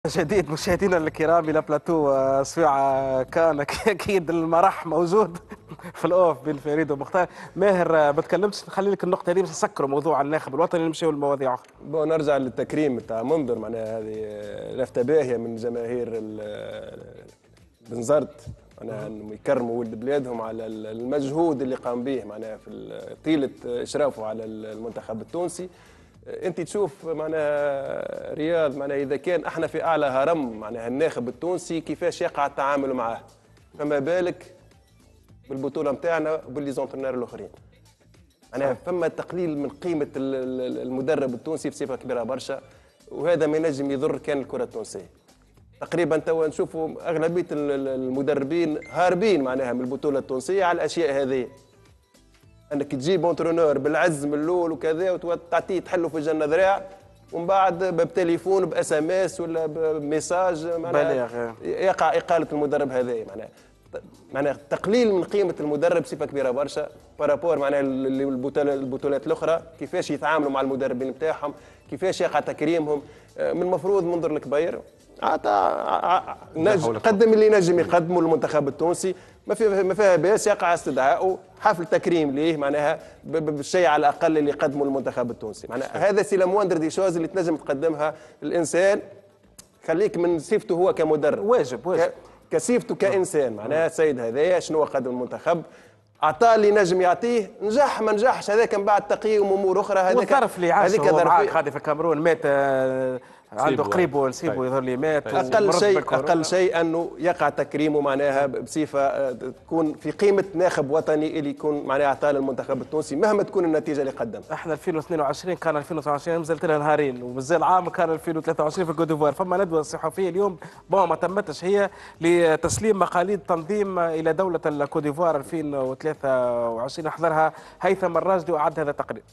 جديد مشاهدينا الكرام الى بلاتو سويعة. كان اكيد المرح موجود في الاوف بين فريد ومختار. ماهر ما تكلمتش، نخلي لك النقطه هذه بس نسكروا موضوع الناخب الوطني نمشيو لمواضيع اخرى. نرجع للتكريم تاع منذر، معناها هذه لفته باهيه من جماهير بنزرت، معناها انهم يكرموا ولد بلادهم على المجهود اللي قام به معناها في طيله اشرافه على المنتخب التونسي. انت تشوف معناها رياض، معناها اذا كان احنا في اعلى هرم معناها الناخب التونسي كيفاش يقع التعامل معاه، فما بالك بالبطوله نتاعنا وباللي زونترنير الاخرين. معناها فما تقليل من قيمه المدرب التونسي بصفه كبيره برشا، وهذا ما ينجم يضر كان الكره التونسيه. تقريبا توا نشوفوا اغلبيه المدربين هاربين معناها من البطوله التونسيه على الاشياء هذه، انك تجيب اونترونور بالعز من الاول وكذا وتعطيه تحله في الجنه ذراع، ومن بعد بتليفون باس ام اس ولا بميساج معناها يقع اقاله المدرب هذا. معناها تقليل من قيمه المدرب بصفه كبيره برشا بارابور معناها البطولات الاخرى، كيفاش يتعاملوا مع المدربين نتاعهم، كيفاش يقع تكريمهم. من المفروض منظر الكبير قدم اللي ينجم يقدمه للمنتخب التونسي، ما فيها باس يقع استدعاءه حفل تكريم ليه معناها بالشيء على الاقل اللي يقدمه المنتخب التونسي. معناها هذا سي لامواندر دي شوز اللي تنجم تقدمها الانسان، خليك من صفته هو كمدرب، واجب كصفته كانسان. معناها السيد هذايا شنو قدم المنتخب، اعطاه اللي نجم يعطيه، نجح ما نجحش هذاك من بعد تقييم امور اخرى. هذاك والظرف اللي عاش هو معاك غادي في الكاميرون مات عنده قريب ونسيبه يظهر لي مات. اقل شيء انه يقع تكريمه معناها بصفه تكون في قيمه ناخب وطني اللي يكون معناها اعطاه للمنتخب التونسي مهما تكون النتيجه اللي قدم. احنا 2022 كان 2022 مازالت لها نهارين، ومازال عام كان 2023 في كوتيفوار. فما ندوه صحفيه اليوم ما تمتش، هي لتسليم مقاليد تنظيم الى دوله الكوتيفوار 2023، حضرها هيثم الراجدي واعد هذا التقرير.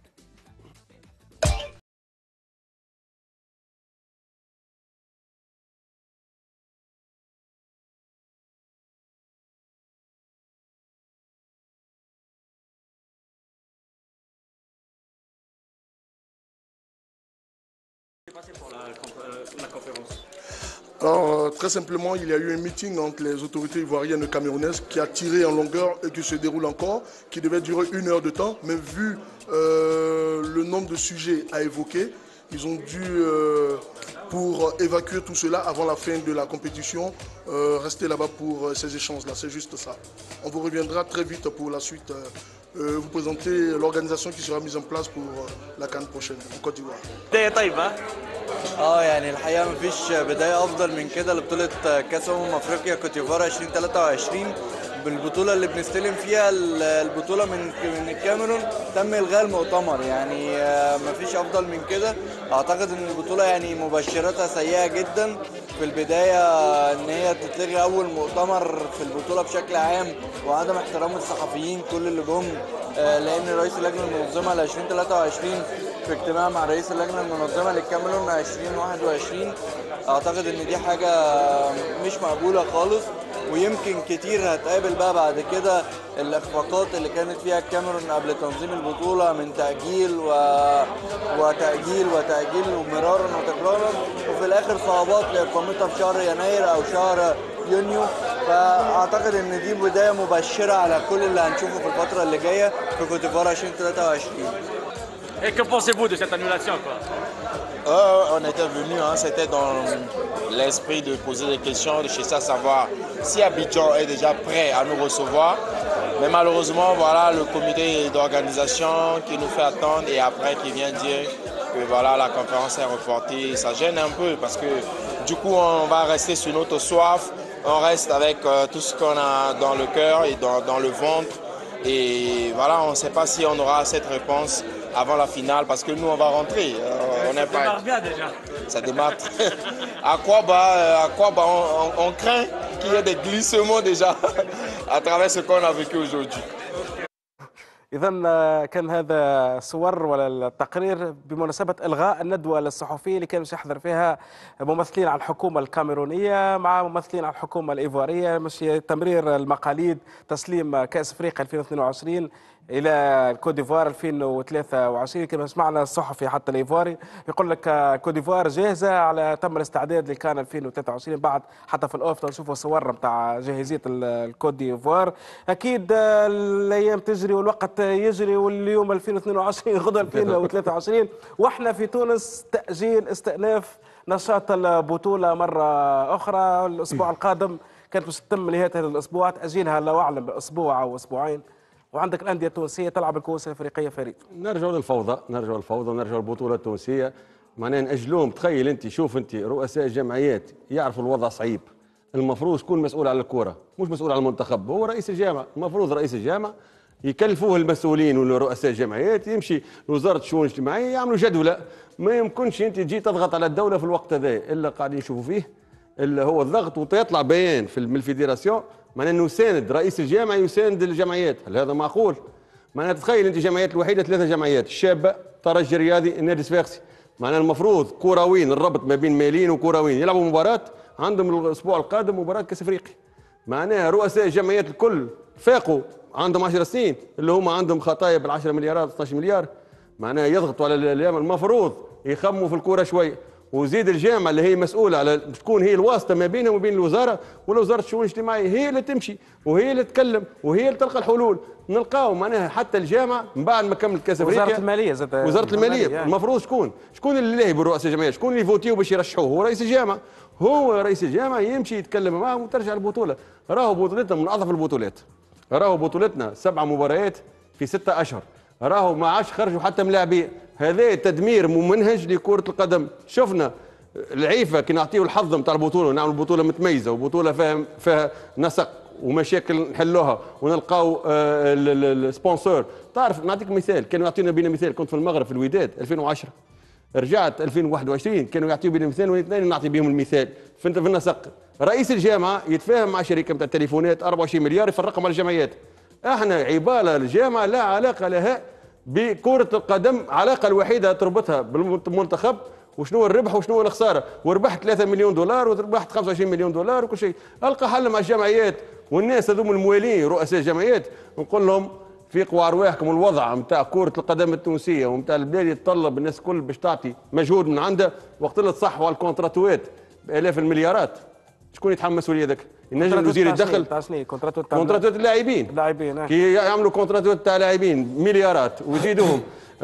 Alors, très simplement, il y a eu un meeting entre les autorités ivoiriennes et camerounaises qui a tiré en longueur et qui se déroule encore, qui devait durer 1 heure de temps, mais vu le nombre de sujets à évoquer, ils ont dû, pour évacuer tout cela avant la fin de la compétition, rester là-bas pour ces échanges-là. C'est juste ça. On vous reviendra très vite pour la suite. vous présenter l'organisation qui sera mise en place pour la CAN prochaine en Côte d'Ivoire. بداية طيبة. يعني الحقيقة مفيش بداية أفضل من كده لبطولة كأس أفريقيا كوت ديفوار 2023، بالبطولة اللي بنستلم فيها البطولة من الكاميرون. تم إلغاء المؤتمر، يعني مفيش أفضل من كده. أعتقد إن البطولة يعني مبشراتها سيئة جدا. في البداية إن هي تتلغي أول مؤتمر في البطولة بشكل عام، وعدم احترام الصحفيين كل اللي جم، لأن رئيس اللجنة المنظمة ل 2023 في اجتماع مع رئيس اللجنة المنظمة للكاميرون 2021. أعتقد إن دي حاجة مش مقبولة خالص، ويمكن كتير هتقابل بقى بعد كده الإخفاقات اللي كانت فيها الكاميرون قبل تنظيم البطولة من تأجيل وتأجيل ومرارا وتكرارا، وفي الآخر صعوبات لإقامتها في شهر يناير أو شهر يونيو. فأعتقد إن دي بداية مبشرة على كل اللي هنشوفه في الفترة اللي جاية في كوت ديفوار 2023. Et que pensez-vous de cette annulation quoi? On était venu, c'était dans l'esprit de poser des questions, de chercher à savoir si Abidjan est déjà prêt à nous recevoir. Mais malheureusement, voilà le comité d'organisation qui nous fait attendre et après qui vient dire que voilà, la conférence est reportée. Ça gêne un peu parce que du coup, on va rester sur notre soif. On reste avec tout ce qu'on a dans le cœur et dans le ventre. Et voilà, on ne sait pas si on aura cette réponse avant la finale parce que nous, on va rentrer. On ça démarre bien déjà. Ça démarre. À quoi on craint qu'il y ait des glissements déjà à travers ce qu'on a vécu aujourd'hui. إذا كان هذا صور ولا التقرير بمناسبة إلغاء الندوة للصحفيين اللي كان يحضر فيها ممثلين عن الحكومة الكاميرونية مع ممثلين عن الحكومة الإيفوارية، مش تمرير المقاليد تسليم كأس أفريقيا 2022 الى الكوت ديفوار 2023 كما سمعنا الصحفي حتى الايفواري يقول لك كوت ديفوار جاهزه على تم الاستعداد لكان 2023 بعد حتى في الاوف نشوفوا صور نتاع جاهزيه الكوت ديفوار. اكيد الايام تجري والوقت يجري واليوم 2022 غدا 2023 واحنا في تونس تاجيل استئناف نشاط البطوله مره اخرى. الاسبوع القادم كانت باش تتم نهايه هذا الاسبوع تاجيلها الله اعلم باسبوع او اسبوعين. وعندك الانديه التونسيه تلعب الكؤوس الافريقيه فريد. نرجعوا للفوضى ونرجعوا للبطوله التونسيه معناها ناجلوهم. تخيل انت شوف انت رؤساء الجمعيات يعرفوا الوضع صعيب. المفروض شكون مسؤول على الكره مش مسؤول على المنتخب هو رئيس الجامعه. المفروض رئيس الجامعه يكلفوه المسؤولين ولا رؤساء الجمعيات يمشي لوزاره الشؤون الاجتماعيه يعملوا جدوله. ما يمكنش انت تجي تضغط على الدوله في الوقت هذا الا قاعدين نشوفوا فيه اللي هو الضغط ويطلع بيان من الفيدراسيون معناه انه يساند رئيس الجامعه يساند الجمعيات. هل هذا معقول؟ معناها تخيل انت جمعيات الوحيده 3 جمعيات الشابه ترجي رياضي النادي الصفاقسي. معناها المفروض كرويين الربط ما بين ماليين وكرويين يلعبوا مباراه عندهم الاسبوع القادم مباراه كاس افريقيا. معناها رؤساء الجمعيات الكل فاقوا عندهم 10 سنين اللي هم عندهم خطايا بال10 مليارات 12 مليار. معناها يضغطوا على الايام المفروض يخموا في الكوره شويه. وزيد الجامعه اللي هي مسؤوله على تكون هي الواسطه ما بينهم وبين الوزاره ولا وزاره الشؤون الاجتماعيه هي اللي تمشي وهي اللي تتكلم وهي اللي تلقى الحلول. نلقاو معناها حتى الجامعه من بعد ما كملت كاس افريقيا وزاره الماليه زاد وزاره الماليه يعني. المفروض شكون اللي لاهي برؤساء الجمعيات شكون اللي يفوتيو باش يرشحوه هو رئيس الجامعه. هو رئيس الجامعه يمشي يتكلم معهم وترجع البطوله. راهو بطولتنا من اضعف البطولات. راهو بطولتنا 7 مباريات في 6 اشهر. راهو ما عادش خرجوا حتى ملاعبين. هذا تدمير ممنهج لكره القدم. شفنا العيفه كي نعطيو الحظ نتاع البطوله ونعمل بطوله متميزه وبطوله فيها نسق ومشاكل نحلوها ونلقاو السبونسور. تعرف نعطيك مثال كانوا يعطينا بينا مثال كنت في المغرب في الوداد 2010 رجعت 2021 كانوا يعطيو بينا مثال واثنين نعطي بهم المثال في النسق. رئيس الجامعه يتفاهم مع شركه نتاع التليفونات 24 مليار يفرقهم على الجمعيات. احنا عباله الجامعه لا علاقه لها بكره القدم. علاقه الوحيده تربطها بالمنتخب وشنو الربح وشنو الخساره. وربحت 3 مليون دولار وربحت 25 مليون دولار وكل شيء. القى حل مع الجمعيات والناس هذوم الموالين رؤساء الجمعيات نقول لهم فيقوا ارواحكم. الوضع نتاع كره القدم التونسيه ونتاع البلاد يتطلب الناس الكل باش تعطي مجهود من عندها. وقت اللي تصحوا على الكونتراتوات بالاف المليارات شكون يتحمل مسؤوليه ذاك؟ ينجم وزير الدخل. كونتراتوات اللاعبين كي يعملوا كونتراتوات تاع لاعبين مليارات ويزيدوهم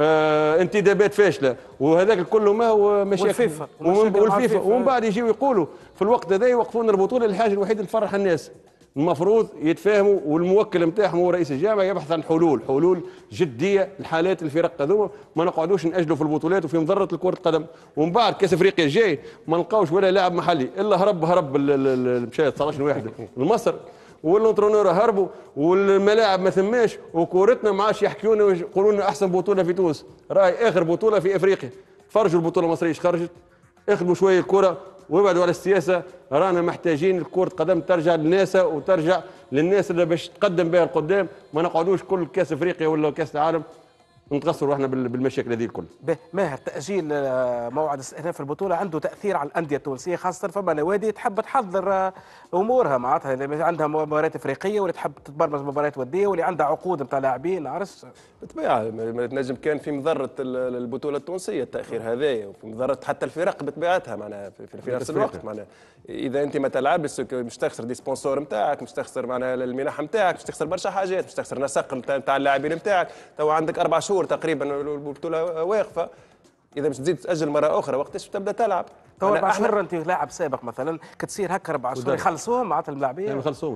انتدابات فاشله وهذاك كله ما هو مشاكل والفيفا ومن بعد يجيو يقولوا في الوقت هذا يوقفون البطوله. الحاجه الوحيده اللي تفرح الناس المفروض يتفاهموا والموكل نتاعهم هو رئيس الجامعه يبحث عن حلول جديه لحالات الفرق هذوما. ما نقعدوش ناجلوا في البطولات وفي مضره كره القدم. ومن بعد كاس افريقيا الجاي ما نلقاوش ولا لاعب محلي الا هرب مشى 19 واحد لمصر والانترونور هربوا والملاعب ما ثماش وكورتنا ما عادش يحكيونا ويقولوا لنا احسن بطوله في تونس. راهي اخر بطوله في افريقيا. فرجوا البطوله المصريه ايش خرجت. اخدموا شويه الكره وابعدوا على السياسه. رانا محتاجين كره قدم ترجع للناس وترجع للناس اللي باش تقدم بها القدام. ما نقعدوش كل كاس افريقيا ولا كاس العالم نتغسروا احنا بالمشاكل هذه الكل. ماهر تاجيل موعد استئناف البطوله عنده تاثير على الانديه التونسيه خاصه فما نوادي تحب تحضر امورها معناتها اللي عندها مباريات افريقيه واللي تحب تتبرمج مباريات وديه واللي عندها عقود نتاع لاعبين عرفت. بالطبيعه تنجم كان في مضره البطوله التونسيه التاخير هذايا وفي مضره حتى الفرق بطبيعتها معناها في نفس الوقت. معناها اذا انت ما تلعبش باش تخسر دي سبونسور نتاعك باش تخسر معناها المنح نتاعك باش تخسر برشا حاجات باش تخسر نسق نتاع اللاعبين نتاعك. تو عندك 4 شهور تقريبا البطوله واقفه. اذا باش تزيد تاجل مره اخرى وقتاش تبدا تلعب. تو 4 شهور انت لاعب سابق مثلا كتصير هكا 4 شهور يخلصوهم معناتها اللاعبين ما يخلصوهمش.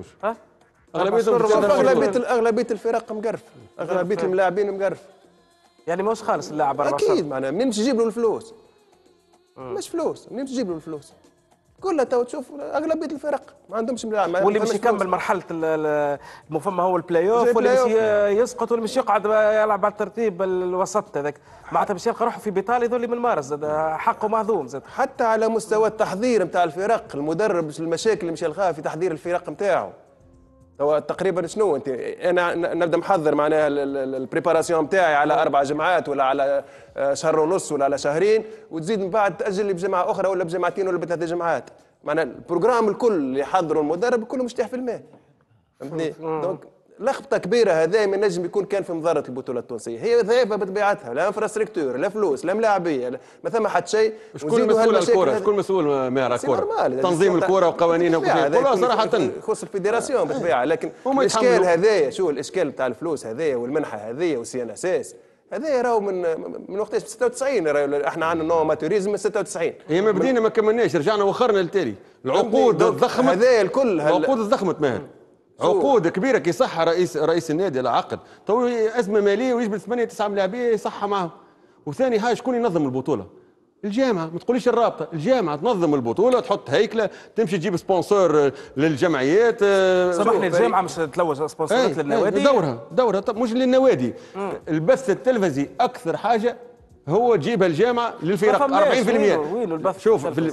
اغلبيه الفرق مقرف. اغلبيه الملاعبين مقرف. يعني مش خالص اللاعب 4 شهور. اكيد معناها منين باش تجيب له الفلوس؟ مش فلوس منين باش تجيب له الفلوس؟ كلها تو تشوف اغلبيه الفرق ما عندهمش واللي باش يكمل مرحله المفهمه هو البلاي اوف واللي باش يسقط واللي باش يقعد يلعب على الترتيب الوسط هذاك معناتها باش يلقى روحه في بطال يظل من مارس زاد حقه مهضوم زاد. حتى على مستوى التحضير نتاع الفرق المدرب المشاكل اللي مش يلقاها في تحضير الفرق نتاعو. هو تقريبا شنو انت انا نبدا محضر معناها البريباراسيون نتاعي على 4 جمعات ولا على شهر ونص ولا على شهرين وتزيد من بعد تاجل لي بجمعه اخرى ولا بجمعتين ولا ب3 جمعات. معناها البروجرام الكل اللي يحضره المدرب كله مش تحت في الماء. فهمتني؟ دونك لخبطه كبيره هذا ما نجم يكون كان في مظاهره البطوله التونسيه، هي ذاهبه بطبيعتها، لا انفراستركتور لا فلوس لا ملاعبيه ما ثم حتى شيء. شكون مسؤول على الكره؟ شكون مسؤول ماهر الكره؟ تنظيم الكره وقوانينها وكل شيء كلها صراحه يخص الفيدراسيون بالطبيعه، لكن الاشكال هذايا شو الاشكال بتاع الفلوس هذايا والمنحه هذيا والسي ان اس اس هذا راهو من وقتاش 96 احنا عندنا نوع ماتوريزم من 96. هي ما بدينا ما كملناش رجعنا وخرنا للتالي. العقود ضخمت هذايا الكل العقود ضخمت ماهر. عقود كبيره كي صح رئيس النادي على عقد تو ازمه ماليه ويجبد 8 9 ملاعبيه يصحى معهم. وثاني حاجه شكون ينظم البطوله؟ الجامعه، ما تقوليش الرابطه، الجامعه تنظم البطوله، تحط هيكله، تمشي تجيب سبونسور للجمعيات. سامحني الجامعه مش تلوج سبونسورات للنوادي؟ دورها طب مش للنوادي. البث التلفزي اكثر حاجه هو تجيبها الجامعه للفرق 40%. وين البث؟ شوف في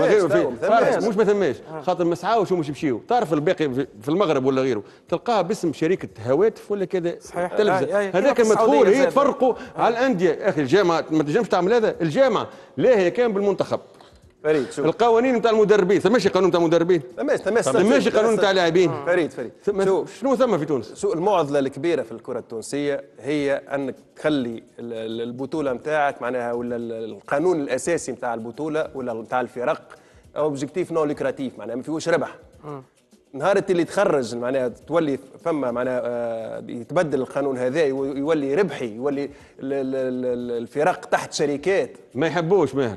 مش ما ثماش خاطر ما سعاوش ومش يمشيو. تعرف الباقي في المغرب ولا غيره تلقاها باسم شركه هواتف ولا كذا تلفزه. هذاك المدخول هي تفرقوا على الانديه. يا اخي الجامعه ما تنجمش تعمل هذا. الجامعه لا هي كان بالمنتخب. فريد شوف القوانين نتاع المدربين ثماش قانون نتاع المدربين ثماش قانون نتاع اللاعبين. فريد شنو ثم في تونس؟ شو المعضله الكبيره في الكره التونسيه هي انك تخلي البطوله نتاعك معناها ولا القانون الاساسي نتاع البطوله ولا نتاع الفرق اوبجيكتيف نو لوكراتيف معناها ما فيهوش ربح. نهار اللي تخرج معناها تولي فما معناها يتبدل القانون هذا يولي ربحي يولي الفرق تحت شركات ما يحبوش ماهر.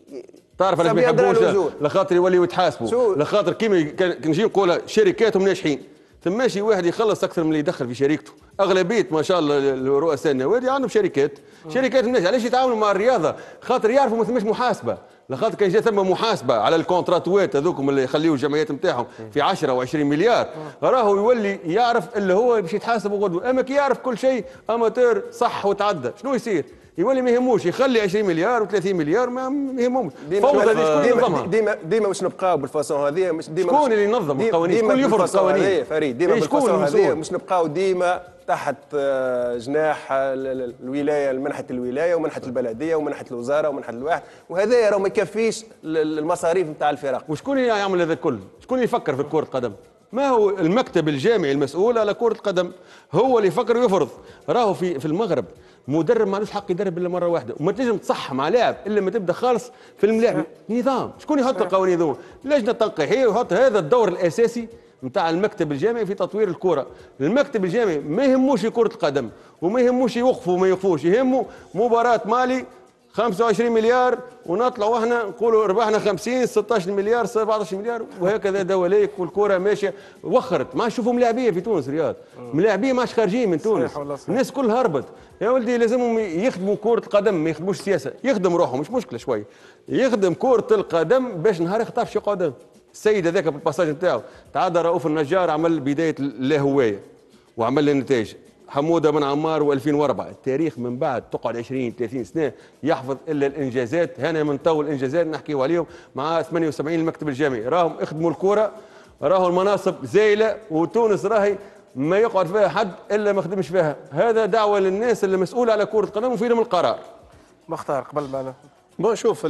تعرف علاش ما يحبوش؟ لخاطر يوليو يتحاسبوا لخاطر كيما كان نجي نقولها شركاتهم ناجحين ثماشي واحد يخلص اكثر من اللي يدخل في شركته. اغلبيه ما شاء الله رؤساء النوادي عندهم شركات ناجحه. علاش يتعاونوا مع الرياضه؟ خاطر يعرفوا ما ثماش محاسبه. لخاطر كان جا ثم محاسبه على الكونتراتوات هذوكم اللي يخليوا الجمعيات نتاعهم في 10 و20 مليار راهو يولي يعرف اللي هو باش يتحاسب غدوه. اما كي يعرف كل شيء اماتور صح وتعدى شنو يصير؟ يولي ما يهموش يخلي 20 مليار و30 مليار ما يهمهمش. فوضى هذه شكون ينظمها؟ ديما مش نبقاو بالفاسون هذه مش ديما شكون اللي ينظم القوانين؟ شكون اللي يفرض القوانين؟ فريد ديما بالفاسون هذه مش نبقاو ديما تحت جناح الولايه منحه الولايه ومنحه البلديه ومنحه الوزاره ومنحه الواحد وهذا راه ما يكفيش المصاريف نتاع الفرق. وشكون اللي يعمل هذا الكل؟ شكون اللي يفكر في كره القدم؟ ما هو المكتب الجامعي المسؤول على كرة القدم هو اللي يفكر ويفرض. راهو في المغرب مدرب ما عندوش حق يدرب الا مره واحده وما تنجم تصح مع لاعب الا ما تبدا خالص في الملاعب. نظام شكون يحط القوانين ذو؟ اللجنه التنقيحيه ويحط هذا الدور الاساسي نتاع المكتب الجامعي في تطوير الكره. المكتب الجامعي ما يهموش كره القدم وما يهموش يوقفوا وما يوقفوش، يهمه مباراه مالي 25 مليار ونطلعوا احنا نقولوا ربحنا 50 16 مليار 17 مليار وهكذا دواليك والكره ماشيه. وخرت ما نشوفوا ملاعبيه في تونس رياض ملاعبيه ماش خارجين من تونس. الناس كلها هربت. يا ولدي لازمهم يخدموا كره القدم ما يخدموش سياسه. يخدم روحهم مش مشكله شويه يخدم كره القدم باش نهار يخطفش يقعد. السيد هذاك بالباساج نتاعو تعدى رؤوف النجار عمل بدايه اللاهوايه وعمل النتائج. حموده بن عمار و2004 التاريخ من بعد تقعد 20 30 سنه يحفظ الا الانجازات. هنا من تو الانجازات نحكيو عليهم مع 78 المكتب الجامعي راهم اخدموا الكره. راهو المناصب زايله وتونس راهي ما يقعد فيها حد الا ما خدمش فيها. هذا دعوه للناس اللي مسؤوله على كره القدم وفي لهم القرار. مختار قبل ما بون شوف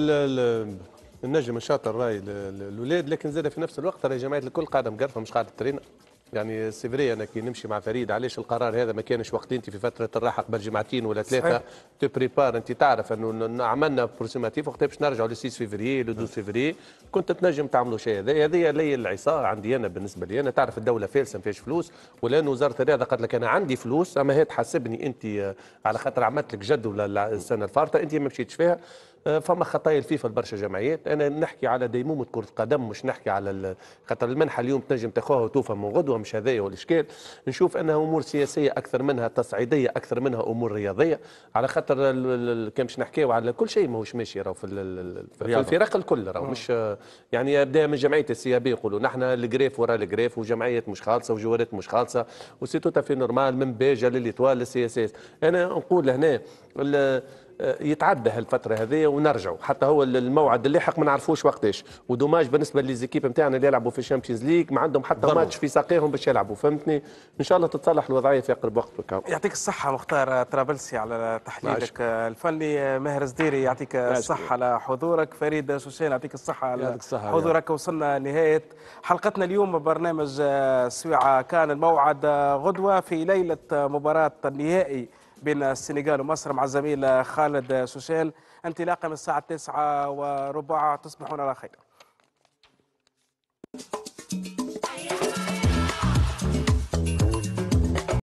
النجم الشاطر راي الاولاد لكن زاد في نفس الوقت راهي جمعيه الكل قاعده مقرفه مش قاعده ترينا. يعني سيفري انا كي نمشي مع فريد علاش القرار هذا ما كانش وقت انت في فتره الراحه قبل جمعتين ولا ثلاثه تبريبار. انت تعرف انه عملنا بروسيماتيف وقت باش نرجعوا ل 6 فيفري ل 12 فيفري كنت تنجم تعملوا شيء. هذه لي العصا عندي انا بالنسبه لي. انا تعرف الدوله فالسه ما فيهاش فلوس ولان وزاره الرياضه قالت لك انا عندي فلوس اما هي تحاسبني انت على خاطر عملت لك جدوله السنه الفارطه انت ما مشيتش فيها. فما خطايا الفيفا لبرشا جمعيات. انا نحكي على ديمومه كره القدم مش نحكي على خاطر المنحه اليوم تنجم تاخوها وتوفى من غدوه مش هذايا هو الاشكال. نشوف انها امور سياسيه اكثر منها تصعيديه اكثر منها امور رياضيه على خاطر كان باش نحكيو على كل شيء ماهوش ماشي راهو في الفرق الكل راهو مش يعني يبدا من جمعيه السي بي يقولوا نحن الجريف ورا الجريف وجمعيات مش خالصه وجوارات مش خالصه وسي تو في نورمال من باجه لليتوال للسي اس اس. انا نقول هنا يتعدى هالفتره هذه ونرجعوا، حتى هو الموعد اللاحق ما نعرفوش وقتاش، ودوماج بالنسبه للزيكيب نتاعنا اللي يلعبوا في الشامبيونز ليج ما عندهم حتى ماتش في ساقيهم باش يلعبوا، فهمتني؟ ان شاء الله تتصلح الوضعيه في اقرب وقت. يعطيك الصحه مختار طرابلسي على تحليلك الفني. ماهر زديري يعطيك الصحه على حضورك. فريد شوشان يعطيك الصحه على حضورك. وصلنا نهايه حلقتنا اليوم برنامج سويعه. كان الموعد غدوه في ليله مباراه النهائي بين السنغال ومصر مع الزميل خالد شوشان، انطلاقا من الساعه 9:15. تصبحون على خير.